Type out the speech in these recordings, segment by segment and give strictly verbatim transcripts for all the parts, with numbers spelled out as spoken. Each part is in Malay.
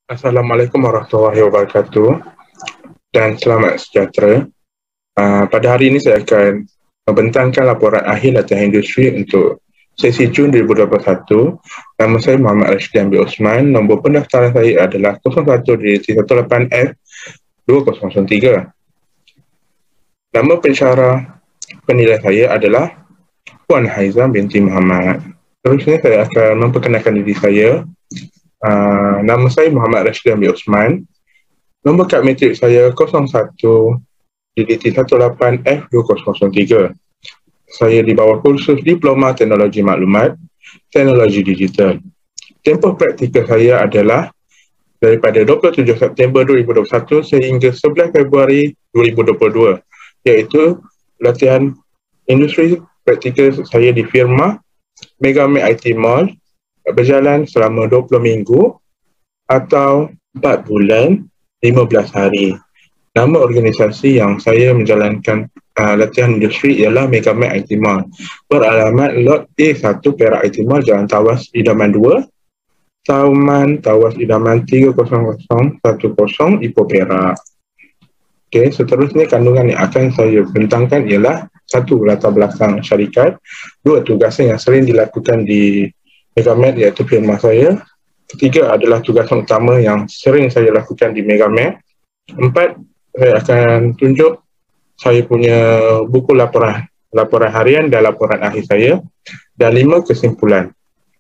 Assalamualaikum warahmatullahi wabarakatuh dan selamat sejahtera. Uh, pada hari ini saya akan membentangkan laporan akhir latihan industri untuk sesi Jun dua ribu dua puluh satu. Nama saya Muhammad Rashidin bin Osman. Nombor pendaftaran saya adalah kosong satu D T satu lapan F dua kosong kosong tiga. Nama pensyarah penilai saya adalah Puan Haizam binti Muhammad. Terusnya saya akan memperkenalkan diri saya. Uh, nama saya Muhammad Rashidin bin Osman. Nombor kad matrik saya kosong satu D D T satu lapan F dua kosong kosong tiga. Saya di bawah kursus Diploma Teknologi Maklumat, Teknologi Digital. Tempoh praktikal saya adalah daripada dua puluh tujuh September dua ribu dua puluh satu sehingga sebelas Februari dua ribu dua puluh dua, iaitu latihan industri praktikal saya di firma Megamed I T Mall berjalan selama dua puluh minggu atau empat bulan lima belas hari. Nama organisasi yang saya menjalankan uh, latihan industri ialah Megamed I T Mall. Beralamat Lot A satu Perak I T Mall, Jalan Tawas Idaman dua, Taman Tawas Idaman tiga kosong kosong satu kosong, Ipoh, Perak. Okey, seterusnya kandungan yang akan saya bentangkan ialah satu, latar belakang syarikat; dua, tugasan yang sering dilakukan di Megamed iaitu firma saya; ketiga adalah tugasan utama yang sering saya lakukan di Megamed; empat, saya akan tunjuk saya punya buku laporan laporan harian dan laporan akhir saya; dan lima, kesimpulan.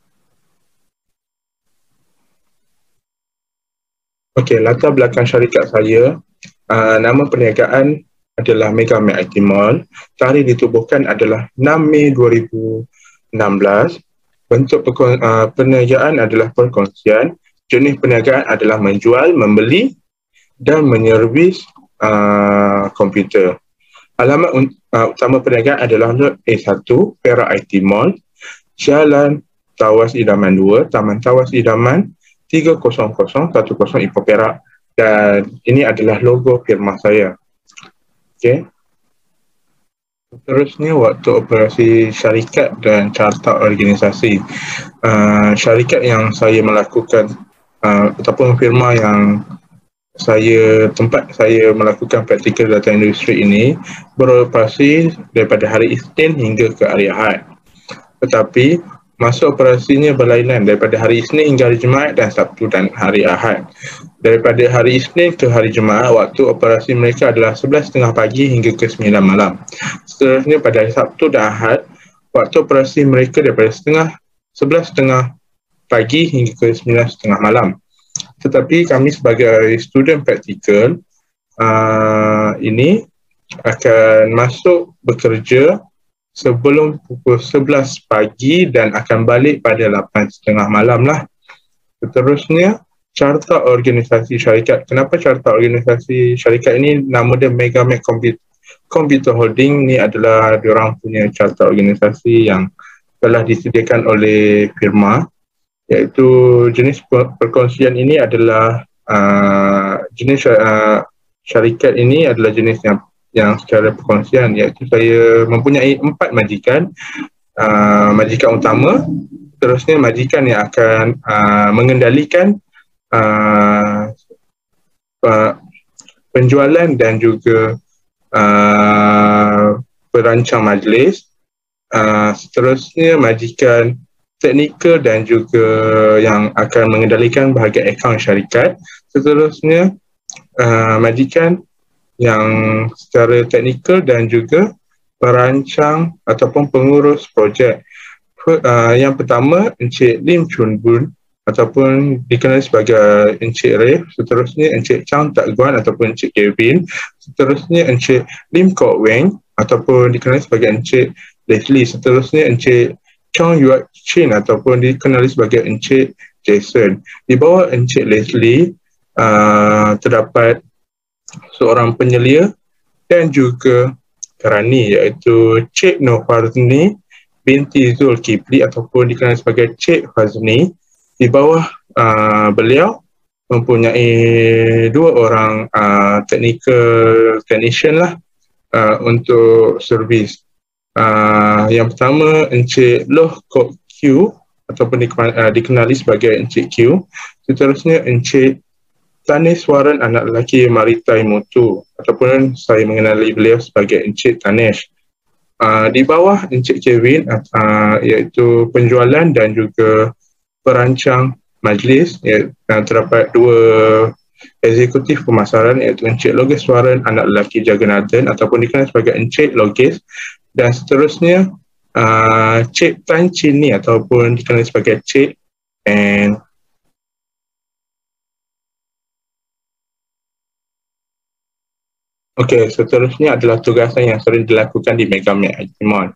Okey, latar belakang syarikat saya. Uh, nama perniagaan adalah Megamed I T Mall. Tarikh ditubuhkan adalah enam Mei dua ribu enam belas. Bentuk uh, perniagaan adalah perkongsian. Jenis perniagaan adalah menjual, membeli dan menyervis uh, komputer. Alamat uh, utama perniagaan adalah Lot A satu Perak I T Mall, Jalan Tawas Idaman dua, Taman Tawas Idaman tiga kosong kosong satu kosong, Ipoh, Perak. Dan ini adalah logo firma saya. Okey. Terusnya waktu operasi syarikat dan carta organisasi. Uh, syarikat yang saya melakukan uh, ataupun firma yang saya tempat saya melakukan praktikal latihan industri ini beroperasi daripada hari Isnin hingga ke hari Ahad. Tetapi masa operasinya berlainan daripada hari Isnin hingga hari Jumaat dan Sabtu dan hari Ahad. Daripada hari Isnin ke hari Jumaat, waktu operasi mereka adalah sebelas tiga puluh pagi hingga ke sembilan malam. Seterusnya pada hari Sabtu dan Ahad, waktu operasi mereka daripada setengah sebelas tiga puluh pagi hingga ke sembilan tiga puluh malam. Tetapi kami sebagai student praktikal uh, ini akan masuk bekerja sebelum pukul sebelas pagi dan akan balik pada lapan tiga puluh malam lah. Seterusnya, carta organisasi syarikat. Kenapa carta organisasi syarikat ini? Nama dia Megamed Computer Holding. Ini adalah diorang punya carta organisasi yang telah disediakan oleh firma, iaitu jenis perkongsian ini adalah uh, jenis uh, syarikat ini adalah jenis yang yang secara perkongsian, iaitu saya mempunyai empat majikan. Uh, majikan utama, terusnya majikan yang akan uh, mengendalikan uh, uh, penjualan dan juga uh, perancang majlis. Uh, seterusnya majikan teknikal dan juga yang akan mengendalikan bahagian akaun syarikat. Seterusnya uh, majikan yang secara teknikal dan juga perancang ataupun pengurus projek. Uh, yang pertama, Encik Lim Chun Bun ataupun dikenali sebagai Encik Rif. Seterusnya Encik Chang Tak Guan ataupun Encik Kevin. Seterusnya Encik Lim Kok Weng ataupun dikenali sebagai Encik Leslie. Seterusnya Encik Chong Yuat Chin ataupun dikenali sebagai Encik Jason. Di bawah Encik Leslie uh, terdapat seorang penyelia dan juga kerani, iaitu Cik Nur Farzni binti Zulkifli ataupun dikenali sebagai Cik Fazni. Di bawah uh, beliau mempunyai dua orang uh, technical technician lah uh, untuk servis. Uh, yang pertama, Encik Loh Kok Q ataupun dikenali, uh, dikenali sebagai Encik Q. Seterusnya Encik Tanis Warren, anak lelaki Maritai Mutu, ataupun saya mengenali beliau sebagai Encik Tanis. Uh, di bawah Encik Kevin uh, iaitu penjualan dan juga perancang majlis, ya, uh, terdapat dua eksekutif pemasaran iaitu Encik Logis Warren, anak lelaki Jagannathan ataupun dikenal sebagai Encik Logis, dan seterusnya uh, Cik Tan Chin Ni ataupun dikenal sebagai Cik and Okey, seterusnya adalah tugasan yang sering dilakukan di Megamed I T Mall.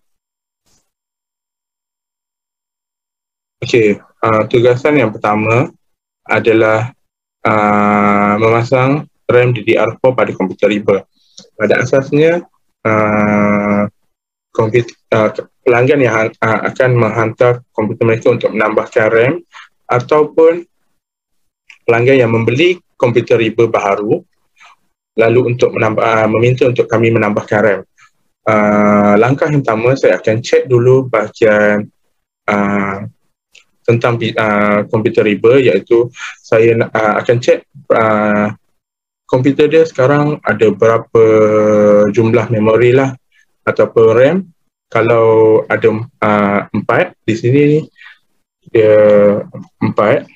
Okey, uh, tugasan yang pertama adalah uh, memasang RAM D D R four pada komputer riba. Pada asasnya, uh, komputer, uh, pelanggan yang uh, akan menghantar komputer mereka untuk menambahkan RAM ataupun pelanggan yang membeli komputer riba baharu lalu untuk menambah, uh, meminta untuk kami menambahkan RAM. Uh, langkah yang pertama, saya akan cek dulu bahagian uh, tentang uh, komputer riba, iaitu saya uh, akan cek uh, komputer dia sekarang ada berapa jumlah memori lah ataupun RAM. Kalau ada uh, empat, di sini dia empat.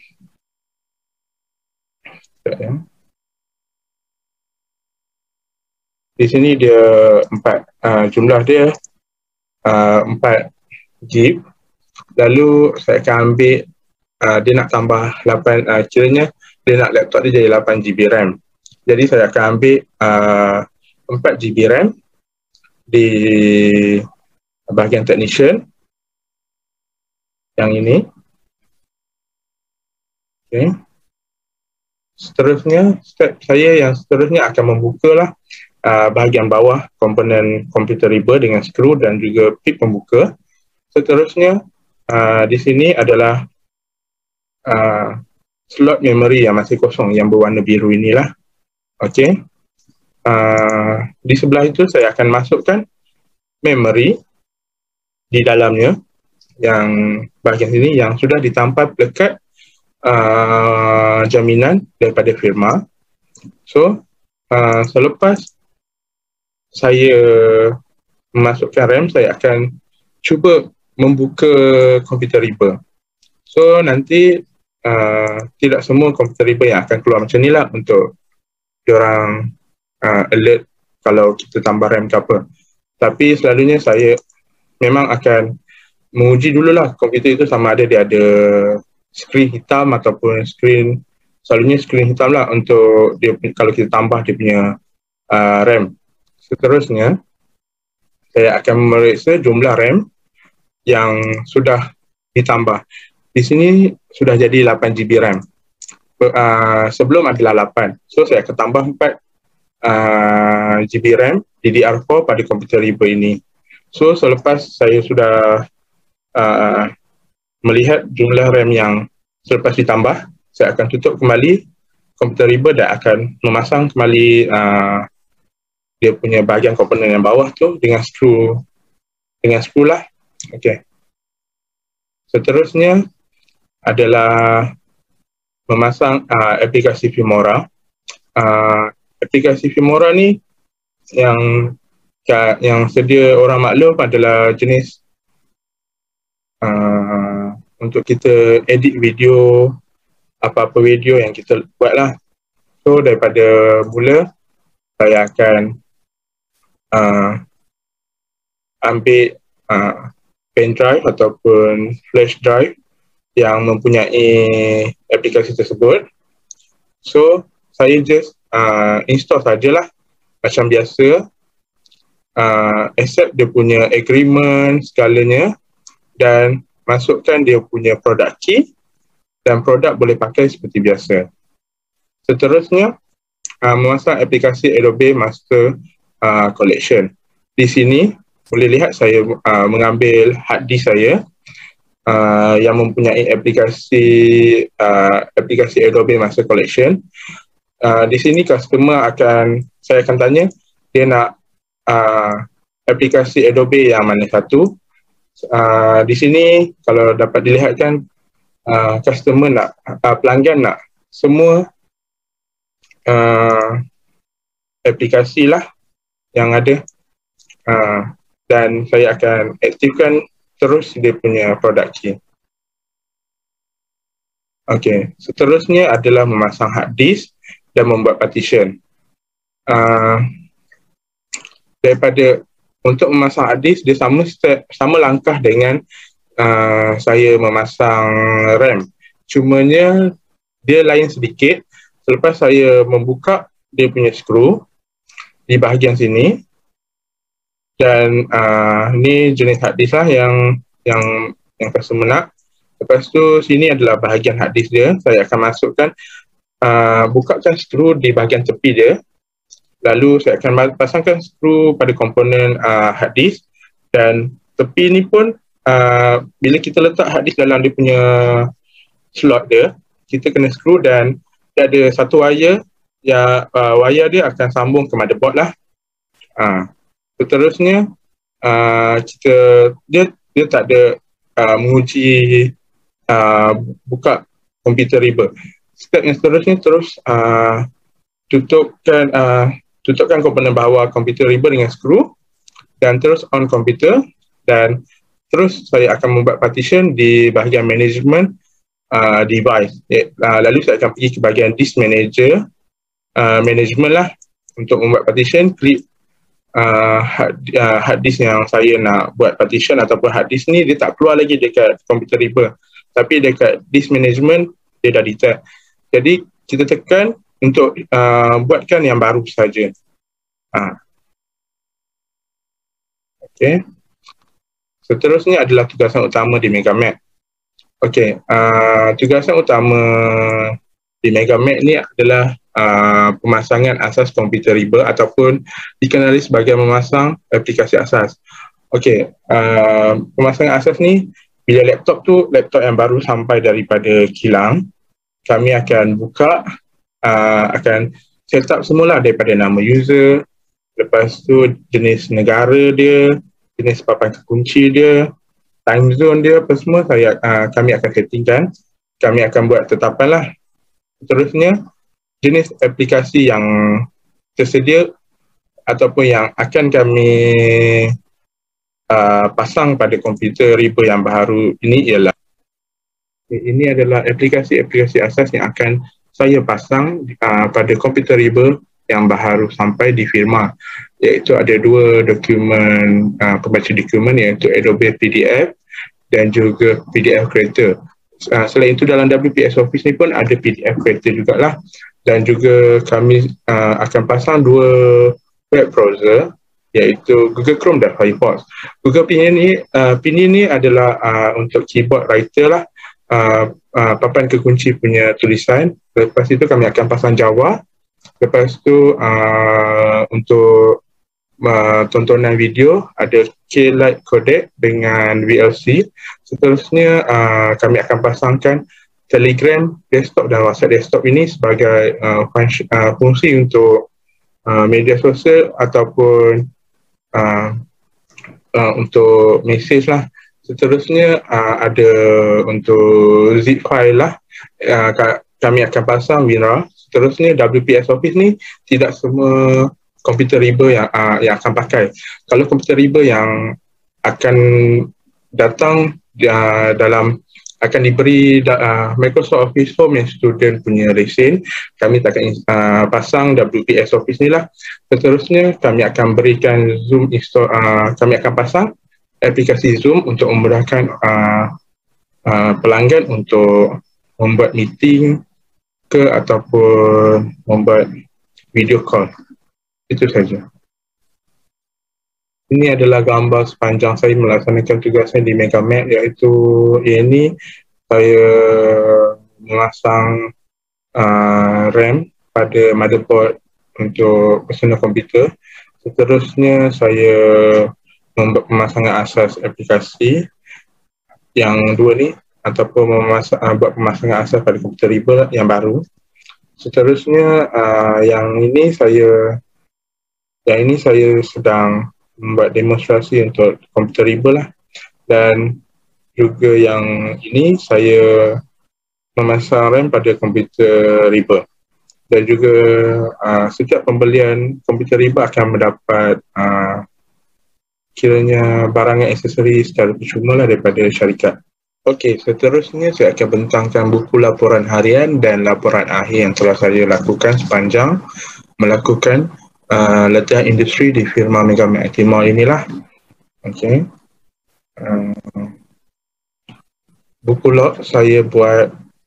Ya. Di sini dia empat, uh, jumlah dia uh, empat gig. Lalu saya akan ambil, uh, dia nak tambah lapan, uh, kiranya dia nak laptop dia jadi lapan GB RAM. Jadi saya akan ambil uh, empat GB RAM di bahagian technician yang ini. Okay. Seterusnya, step saya yang seterusnya akan membukalah Uh, bahagian bawah komponen komputer riba dengan skru dan juga pit pembuka. Seterusnya, uh, di sini adalah uh, slot memori yang masih kosong yang berwarna biru inilah. Okey. Uh, di sebelah itu saya akan masukkan memori di dalamnya, yang bahagian sini yang sudah ditampal pelekat uh, jaminan daripada firma. So, uh, selepas saya memasukkan RAM, saya akan cuba membuka komputer riba. So nanti uh, tidak semua komputer riba yang akan keluar macam ni lah untuk diorang uh, alert kalau kita tambah RAM ke apa. Tapi selalunya saya memang akan menguji dululah komputer itu sama ada dia ada skrin hitam ataupun skrin, selalunya skrin hitam lah untuk dia, kalau kita tambah dia punya uh, RAM. Seterusnya, saya akan memeriksa jumlah RAM yang sudah ditambah. Di sini sudah jadi lapan GB RAM. Uh, sebelum adalah lapan. So, saya akan tambah empat uh, GB RAM D D R four pada komputer riba ini. So, selepas saya sudah uh, melihat jumlah RAM yang selepas ditambah, saya akan tutup kembali komputer riba dan akan memasang kembali uh, dia punya bahagian komponen yang bawah tu dengan skru, dengan skru lah. Okey. Seterusnya adalah memasang uh, aplikasi Filmora. Uh, aplikasi Filmora ni yang yang sedia orang maklum adalah jenis uh, untuk kita edit video, apa-apa video yang kita buat lah. So daripada mula saya akan Uh, ambil uh, pen drive ataupun flash drive yang mempunyai aplikasi tersebut. So, saya just uh, install sajalah macam biasa, uh, accept dia punya agreement segalanya dan masukkan dia punya product key dan produk boleh pakai seperti biasa. Seterusnya, uh, memasang aplikasi Adobe Master Uh, collection. Di sini boleh lihat saya uh, mengambil hard disk saya uh, yang mempunyai aplikasi uh, aplikasi Adobe Master Collection. Uh, di sini customer akan, saya akan tanya dia nak uh, aplikasi Adobe yang mana satu. Uh, di sini kalau dapat dilihatkan uh, customer nak, uh, pelanggan nak semua uh, aplikasi lah yang ada, uh, dan saya akan aktifkan terus dia punya product key. Okey, seterusnya adalah memasang hard disk dan membuat partition. Uh, daripada untuk memasang hard disk, dia sama step, sama langkah dengan uh, saya memasang RAM. Cumanya dia lain sedikit. Selepas saya membuka dia punya skru di bahagian sini, dan uh, ni jenis hard disk lah yang yang yang customer nak. Lepas tu sini adalah bahagian hard disk dia. Saya akan masukkan, uh, bukakan skru di bahagian tepi dia. Lalu saya akan pasangkan skru pada komponen uh, hard disk, dan tepi ni pun uh, bila kita letak hard disk dalam dia punya slot dia, kita kena skru, dan dia ada satu wire yang uh, wire dia akan sambung ke motherboard lah. Uh, seterusnya uh, kita dia dia tak ada uh, menguji uh, buka komputer riba. Step yang seterusnya terus uh, tutupkan uh, tutupkan komponen bawah komputer riba dengan skru, dan terus on komputer, dan terus saya akan membuat partition di bahagian management uh, device. Uh, lalu saya akan pergi ke bahagian disk manager, uh, management lah, untuk membuat partition. Klik uh, hard, uh, hard disk yang saya nak buat partition, ataupun hard disk ni dia tak keluar lagi dekat komputer riba, tapi dekat disk management dia dah detect. Jadi kita tekan untuk uh, buatkan yang baru saja. Ha. Okey. Seterusnya adalah tugasan utama di MegaMac. Okey, uh, tugasan utama di MegaMac ni adalah uh, pemasangan asas komputer riba, ataupun dikenali sebagai memasang aplikasi asas. Okey, uh, pemasangan asas ni bila laptop tu laptop yang baru sampai daripada kilang, kami akan buka, uh, akan set up semula daripada nama user, lepas tu jenis negara dia, jenis papan kekunci dia, time zone dia, apa semua saya, uh, kami akan settingkan. Kami akan buat tetapan lah. Seterusnya, jenis aplikasi yang tersedia ataupun yang akan kami uh, pasang pada komputer riba yang baru ini ialah, ini adalah aplikasi-aplikasi asas yang akan saya pasang uh, pada komputer riba yang baru sampai di firma, iaitu ada dua dokumen uh, pembaca dokumen, iaitu Adobe P D F dan juga P D F Creator. Uh, selain itu dalam W P S Office ni pun ada P D F Creator jugalah, dan juga kami uh, akan pasang dua web browser, iaitu Google Chrome dan Firefox. Google Pinyin ni, uh, Pinyin ni adalah uh, untuk keyboard writer lah, uh, uh, papan kekunci punya tulisan. Lepas itu kami akan pasang Java. Lepas tu uh, untuk uh, tontonan video ada K-Lite codec dengan V L C. Seterusnya uh, kami akan pasangkan Telegram desktop dan WhatsApp desktop ini sebagai uh, fungsi, uh, fungsi untuk uh, media sosial ataupun uh, uh, untuk mesej lah. Seterusnya uh, ada untuk zip file lah, uh, kami akan pasang WinRAR. Seterusnya W P S Office ni tidak semua komputer riba yang uh, yang akan pakai. Kalau komputer riba yang akan datang uh, dalam akan diberi uh, Microsoft Office Home yang student punya lesen, kami akan uh, pasang W P S Office ni lah. Seterusnya kami akan berikan Zoom install, uh, kami akan pasang aplikasi Zoom untuk memudahkan uh, uh, pelanggan untuk membuat meeting ke ataupun membuat video call. Itu saja. Ini adalah gambar sepanjang saya melaksanakan tugasan di MegaMac, iaitu ini saya memasang uh, RAM pada motherboard untuk personal komputer. Seterusnya saya membuat pemasangan asas aplikasi yang dua ni, ataupun memasang, uh, buat pemasangan asas pada komputer riba yang baru. Seterusnya uh, yang ini saya yang ini saya sedang membuat demonstrasi untuk komputer riba lah, dan juga yang ini saya memasang RAM pada komputer riba. dan juga uh, setiap pembelian komputer riba akan mendapat uh, kiranya barangan aksesori secara percuma lah daripada syarikat. Okey, seterusnya saya akan bentangkan buku laporan harian dan laporan akhir yang telah saya lakukan sepanjang melakukan uh, latihan industri di firma Megamed I T Mall inilah. Okey. Uh, buku log saya buat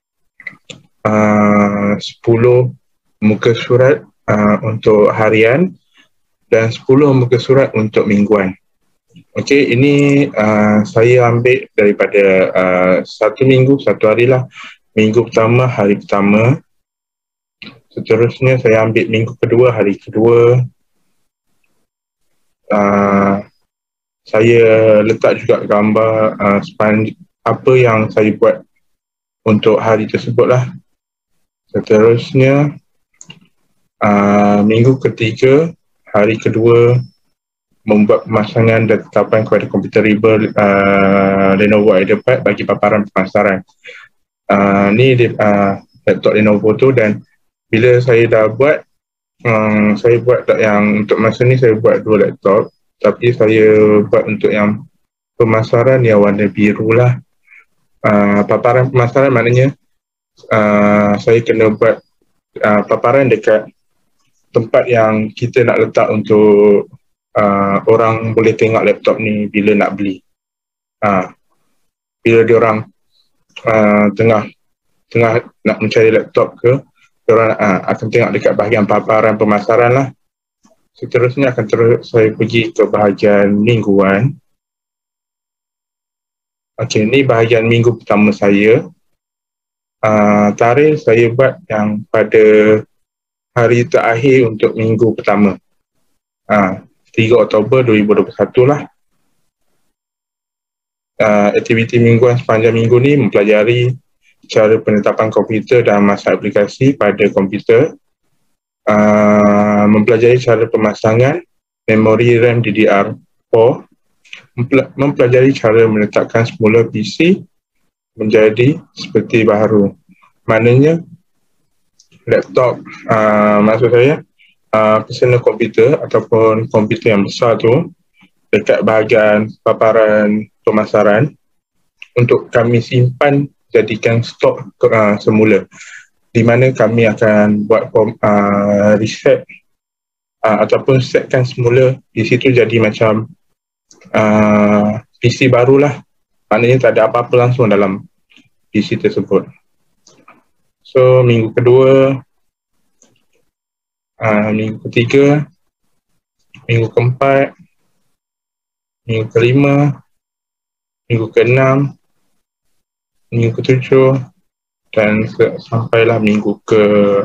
uh, sepuluh muka surat uh, untuk harian dan sepuluh muka surat untuk mingguan. Okey, ini uh, saya ambil daripada uh, satu minggu, satu hari lah. Minggu pertama, hari pertama. Seterusnya saya ambil minggu kedua, hari kedua. Uh, saya letak juga gambar uh, span, apa yang saya buat untuk hari tersebut lah. Seterusnya, uh, minggu ketiga, hari kedua, membuat pemasangan dan tetapan kepada komputer riba uh, Lenovo IdeaPad bagi paparan pemasaran. Uh, ni uh, laptop Lenovo tu, dan bila saya dah buat, um, saya buat yang untuk masa ni saya buat dua laptop, tapi saya buat untuk yang pemasaran yang warna biru lah. Uh, paparan pemasaran maknanya uh, saya kena buat uh, paparan dekat tempat yang kita nak letak untuk Uh, orang boleh tengok laptop ni bila nak beli. Uh, bila diorang uh, tengah tengah nak mencari laptop ke, diorang uh, akan tengok dekat bahagian paparan pemasaran lah. Seterusnya akan terus saya pergi ke bahagian mingguan. Okey, ni bahagian minggu pertama saya. Uh, tarikh saya buat yang pada hari terakhir untuk minggu pertama. Uh, tiga Oktober dua ribu dua puluh satu lah. Uh, aktiviti mingguan sepanjang minggu ni mempelajari cara penetapan komputer dan masa aplikasi pada komputer, uh, mempelajari cara pemasangan memori RAM D D R empat, mempelajari cara meletakkan semula P C menjadi seperti baharu. Maknanya laptop, uh, maksud saya Uh, personal komputer ataupun komputer yang besar tu dekat bahagian paparan pemasaran untuk kami simpan jadikan stok uh, semula, di mana kami akan buat uh, reset uh, ataupun setkan semula di situ jadi macam uh, P C barulah, maknanya tak ada apa-apa langsung dalam P C tersebut. So minggu kedua, Uh, minggu ketiga, minggu keempat, minggu kelima, minggu keenam, minggu ketujuh, dan sampailah minggu ke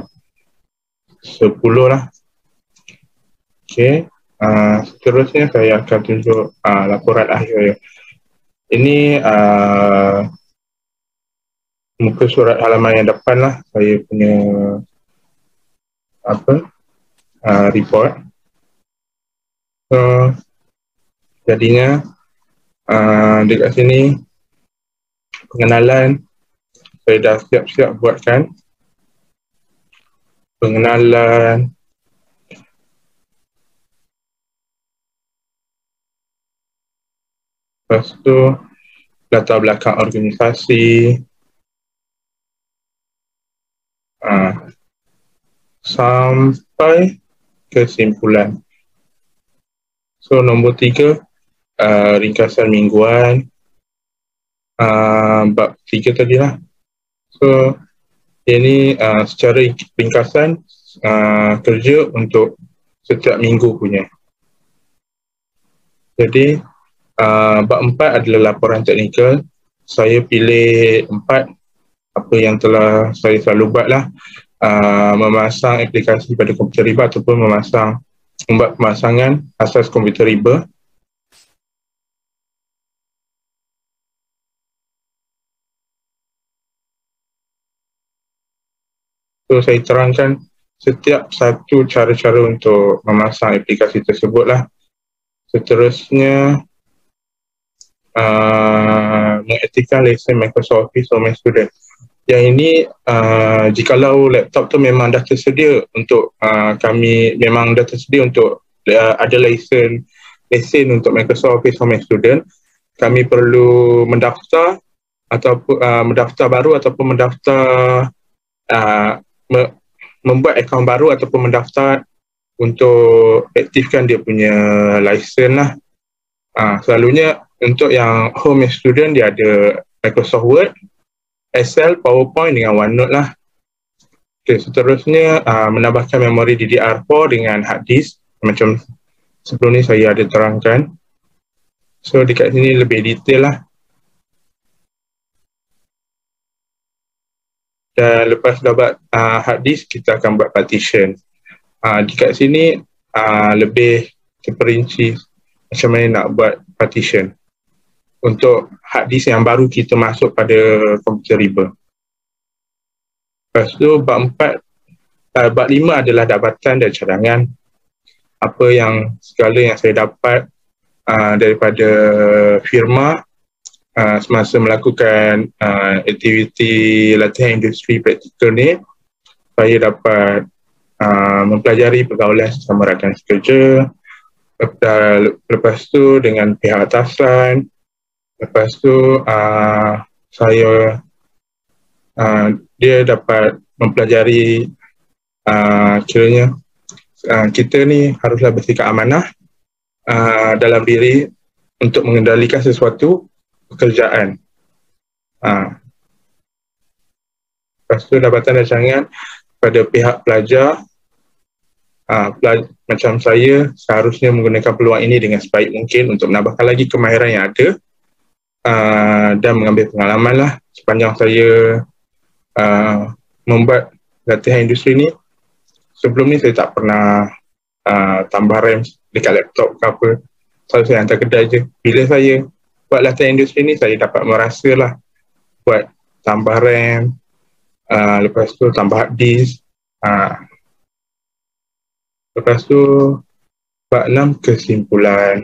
sepuluh lah. Okey, uh, seterusnya saya akan tunjuk uh, laporan akhir. Ini uh, muka surat halaman yang depan lah, saya punya apa Uh, report. So, jadinya uh, dekat sini pengenalan saya dah siap-siap buatkan. Pengenalan, lepas tu latar belakang organisasi, uh, sampai kesimpulan. So nombor tiga, uh, ringkasan mingguan, uh, bab tiga tadi lah. So ini uh, secara ringkasan uh, kerja untuk setiap minggu punya. Jadi uh, bab empat adalah laporan teknikal. Saya pilih empat apa yang telah saya selalu buat lah. Uh, memasang aplikasi pada komputer riba ataupun memasang membuat pemasangan asas komputer riba. So saya terangkan setiap satu cara-cara untuk memasang aplikasi tersebut lah. Seterusnya uh, mengaktifkan lesen Microsoft Office for my student. Yang ini uh, jikalau laptop tu memang dah tersedia untuk uh, kami, memang dah tersedia untuk uh, ada lesen lesen untuk Microsoft Office for Mac Student, kami perlu mendaftar ataupun uh, mendaftar baru ataupun mendaftar uh, me, membuat akaun baru ataupun mendaftar untuk aktifkan dia punya lesen lah. Uh, selalunya untuk yang home student dia ada Microsoft Word, Excel, PowerPoint dengan OneNote lah. Okay, seterusnya uh, menambahkan memori D D R empat dengan hard disk macam sebelum ni saya ada terangkan. So dekat sini lebih detail lah. Dan lepas dapat uh, hard disk, kita akan buat partition. Uh, dekat sini uh, lebih terperinci macam mana nak buat partition untuk hard disk yang baru kita masuk pada komputer riba. Lepas tu bab empat, uh, bab lima adalah dapatan dan cadangan. Apa yang segala yang saya dapat uh, daripada firma uh, semasa melakukan uh, aktiviti latihan industri praktikal ni, saya dapat uh, mempelajari pergaulan sesama rakan sekerja, lepas tu dengan pihak atasan. Lepas tu uh, saya uh, dia dapat mempelajari uh, kiranya uh, kita ni haruslah bersikap amanah uh, dalam diri untuk mengendalikan sesuatu pekerjaan. Uh. Lepas tu dapatan rancangan pada pihak pelajar. Uh, pelaj macam saya seharusnya menggunakan peluang ini dengan sebaik mungkin untuk menambahkan lagi kemahiran yang ada. Uh, dan mengambil pengalaman lah sepanjang saya uh, membuat latihan industri ni. Sebelum ni saya tak pernah uh, tambah RAM dekat laptop ke apa. Selalu saya hantar kedai je. Bila saya buat latihan industri ni, saya dapat merasa lah buat tambah RAM, uh, lepas tu tambah hard disk. Uh, lepas tu bab enam, kesimpulan.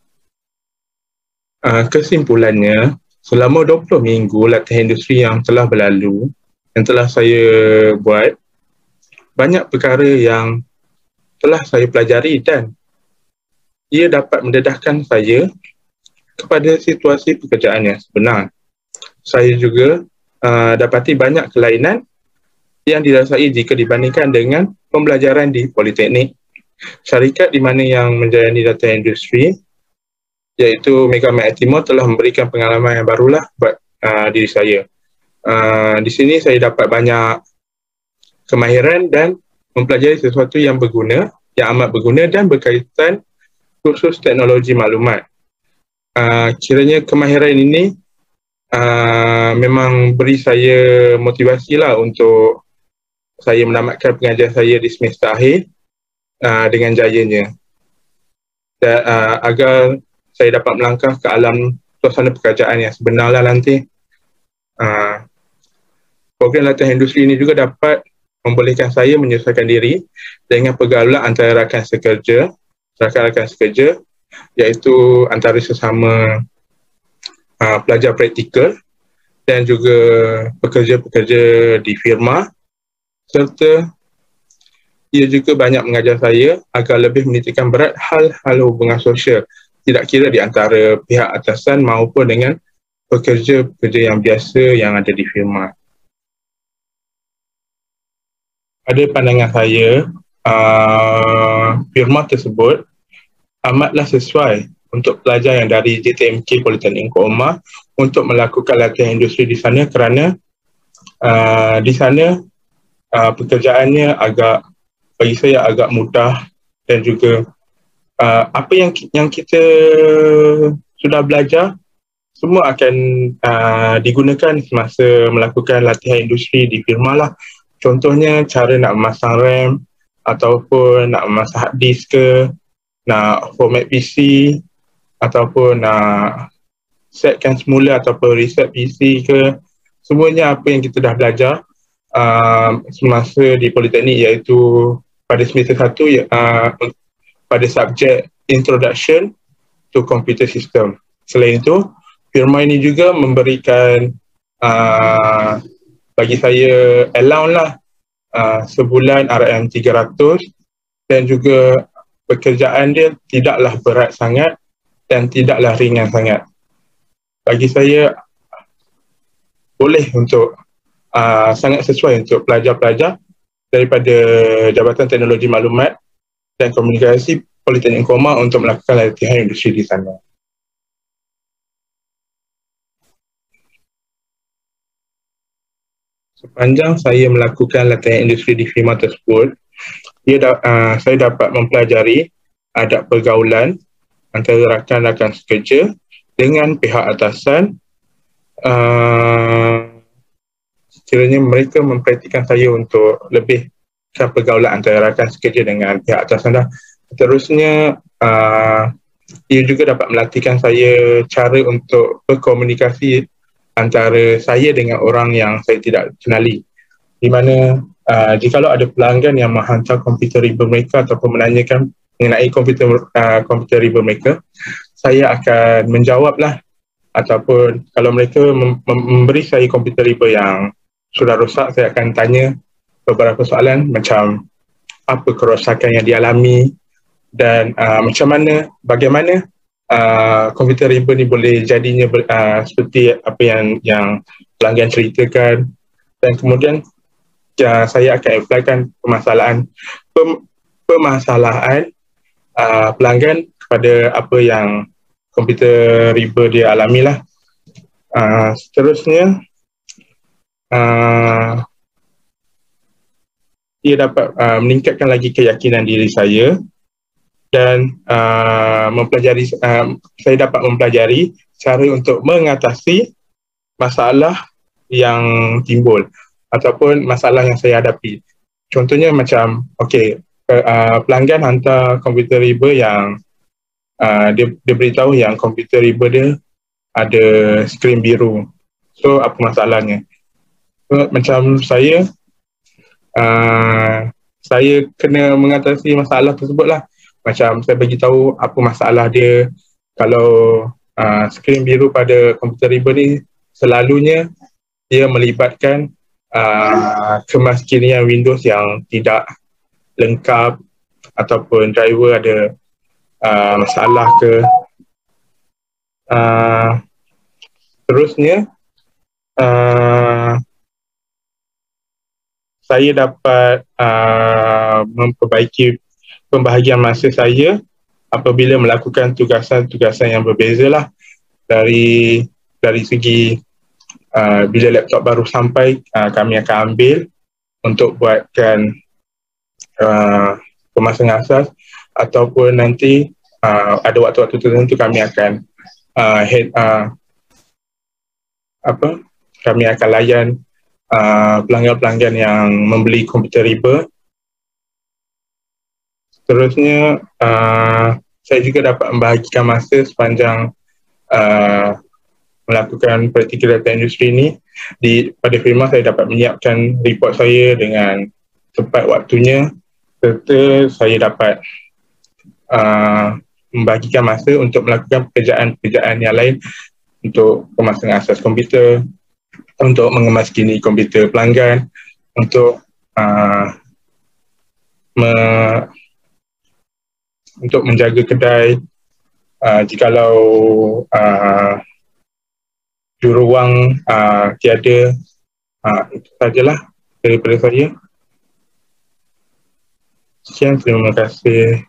Uh, kesimpulannya, selama dua puluh minggu latihan industri yang telah berlalu, yang telah saya buat, banyak perkara yang telah saya pelajari dan ia dapat mendedahkan saya kepada situasi pekerjaan yang sebenar. Saya juga uh, dapati banyak kelainan yang dirasai jika dibandingkan dengan pembelajaran di Politeknik. Syarikat di mana yang menjalani latihan industri iaitu Mega Mac Timur telah memberikan pengalaman yang barulah buat uh, diri saya. Uh, di sini saya dapat banyak kemahiran dan mempelajari sesuatu yang berguna, yang amat berguna dan berkaitan kursus teknologi maklumat. Uh, kiranya kemahiran ini uh, memang beri saya motivasi lah untuk saya menamatkan pengajian saya di semester akhir uh, dengan jayanya. Dan uh, agar saya dapat melangkah ke alam suasana pekerjaan yang sebenar lah nanti. Uh, program latihan industri ini juga dapat membolehkan saya menyesuaikan diri dengan pergaulan antara rakan sekerja, rakan-rakan sekerja, iaitu antara sesama uh, pelajar praktikal dan juga pekerja-pekerja di firma, serta ia juga banyak mengajar saya agar lebih menitikkan berat hal-hal hubungan sosial, tidak kira di antara pihak atasan maupun dengan pekerja-pekerja yang biasa yang ada di firma. Pada pandangan saya, uh, firma tersebut amatlah sesuai untuk pelajar yang dari J T M K Politeknik Ungku Omar untuk melakukan latihan industri di sana kerana uh, di sana uh, pekerjaannya agak, bagi saya agak mudah dan juga Uh, apa yang yang kita sudah belajar semua akan uh, digunakan semasa melakukan latihan industri di firma lah. Contohnya cara nak memasang RAM ataupun nak memasang hard disk ke, nak format P C ataupun nak setkan semula ataupun reset P C ke. Semuanya apa yang kita dah belajar uh, semasa di Politeknik, iaitu pada semester satu uh, pada subjek Introduction to Computer System. Selain itu, firma ini juga memberikan uh, bagi saya allowance lah uh, sebulan R M tiga ratus, dan juga pekerjaan dia tidaklah berat sangat dan tidaklah ringan sangat. Bagi saya boleh untuk uh, sangat sesuai untuk pelajar-pelajar daripada Jabatan Teknologi Maklumat dan Komunikasi Politeknik Koma untuk melakukan latihan industri di sana. Sepanjang saya melakukan latihan industri di firma tersebut, ia da, uh, saya dapat mempelajari adab pergaulan antara rakan-rakan sekerja dengan pihak atasan. Uh, sekiranya mereka mempraktikkan saya untuk lebih pergaulan antara rakan sekerja dengan pihak atasan dah. Seterusnya, uh, ia juga dapat melatihkan saya cara untuk berkomunikasi antara saya dengan orang yang saya tidak kenali, di mana uh, jikalau ada pelanggan yang menghantar komputer riba mereka ataupun menanyakan mengenai komputer uh, komputer riba mereka, saya akan menjawablah, ataupun kalau mereka mem- memberi saya komputer riba yang sudah rosak, saya akan tanya beberapa soalan macam apa kerosakan yang dialami dan uh, macam mana, bagaimana Uh, komputer riba ni boleh jadinya ber, uh, seperti apa yang yang pelanggan ceritakan, dan kemudian uh, saya akan applykan permasalahan pem, permasalahan uh, pelanggan kepada apa yang komputer riba dia alami lah. Uh, seterusnya, uh, ia dapat uh, meningkatkan lagi keyakinan diri saya, dan uh, mempelajari uh, saya dapat mempelajari cara untuk mengatasi masalah yang timbul ataupun masalah yang saya hadapi. Contohnya macam, okey, uh, pelanggan hantar komputer riba yang uh, dia, dia beritahu yang komputer riba dia ada skrin biru. So, apa masalahnya? So, macam saya, uh, saya kena mengatasi masalah tersebut lah. Macam saya bagi tahu apa masalah dia. Kalau uh, skrin biru pada komputer riba ni selalunya dia melibatkan uh, kemaskinian Windows yang tidak lengkap ataupun driver ada uh, masalah ke. Uh, terusnya, uh, saya dapat uh, memperbaiki pembahagian masa saya apabila melakukan tugasan-tugasan yang berbeza lah. Dari dari segi uh, bila laptop baru sampai, uh, kami akan ambil untuk buatkan uh, pemasangan asas, ataupun nanti uh, ada waktu-waktu tertentu kami akan uh, head, uh, apa kami akan layan uh, pelanggan-pelanggan yang membeli komputer riba. Seterusnya, uh, saya juga dapat membahagikan masa sepanjang uh, melakukan praktikal data industri ini. Di, pada firma saya dapat menyiapkan report saya dengan tepat waktunya, serta saya dapat uh, membahagikan masa untuk melakukan pekerjaan-pekerjaan yang lain, untuk pemasangan asas komputer, untuk mengemaskini komputer pelanggan, untuk uh, me untuk menjaga kedai uh, jikalau uh, jururuang uh, tiada. Uh, itu sajalah daripada saya. Sekian, terima kasih.